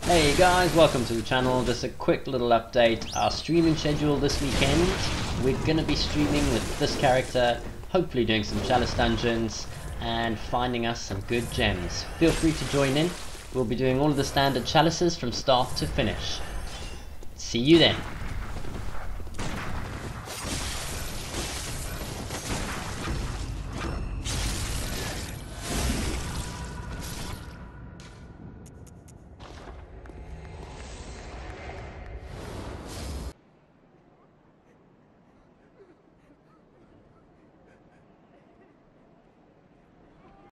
Hey guys, welcome to the channel. Just a quick little update. Our streaming schedule this weekend, we're gonna be streaming with this character, hopefully doing some chalice dungeons and finding us some good gems. Feel free to join in. We'll be doing all of the standard chalices from start to finish. See you then.